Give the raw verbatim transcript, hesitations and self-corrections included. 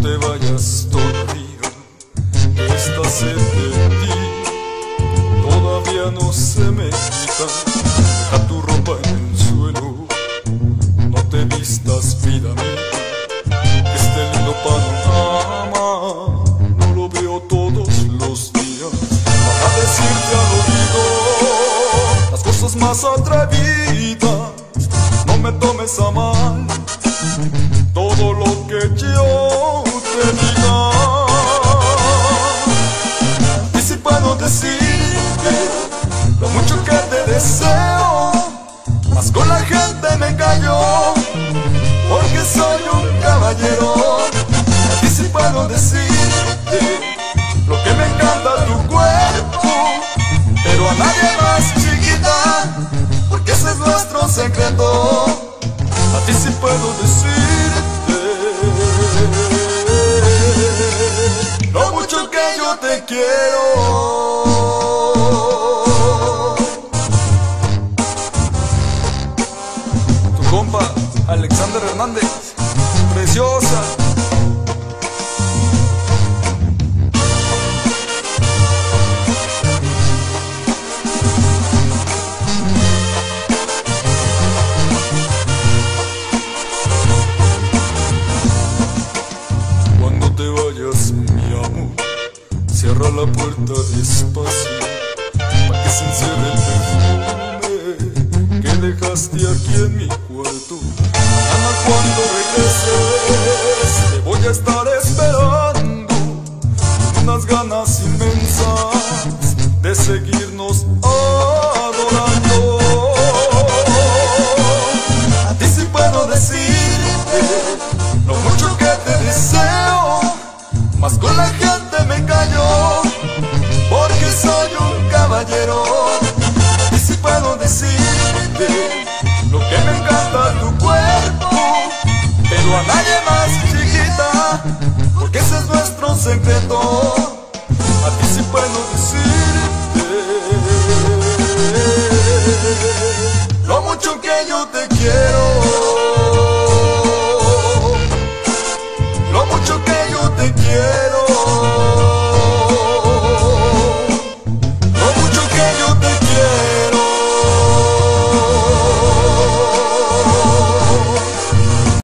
te vayas todavía, que esta sed de ti todavía no se me quita. Deja tu ropa en el suelo, no te vistas, vida mía. Este lindo panorama no lo veo todos los días. Para decirte al oído las cosas más atrevidas, no me tomes a mal todo lo que yo te diga. Y si puedo decirte lo mucho que te deseo, mas con la gente me callo, porque soy un caballero. Y si puedo decirte lo que me encanta tu cuerpo, pero a nadie más, chiquita, porque ese es nuestro secreto. A ti sí puedo decirte lo mucho que yo te quiero. Tu compa Alexander Hernández, preciosa. Te vayas, mi amor, cierra la puerta despacio, pa' que se encierre el perfume que dejaste aquí en mi cuarto. Mañana cuando regreses te voy a estar esperando, con unas ganas inmensas de seguirnos adorando. A ti sí puedo decirte lo mucho que te deseo, mas con la gente me callo, porque soy un caballero. Y si puedo decirte lo que me encanta tu cuerpo, pero a nadie más, chiquita, porque ese es nuestro secreto. A ti sí puedo decirte lo mucho que yo te quiero, lo mucho que yo te quiero.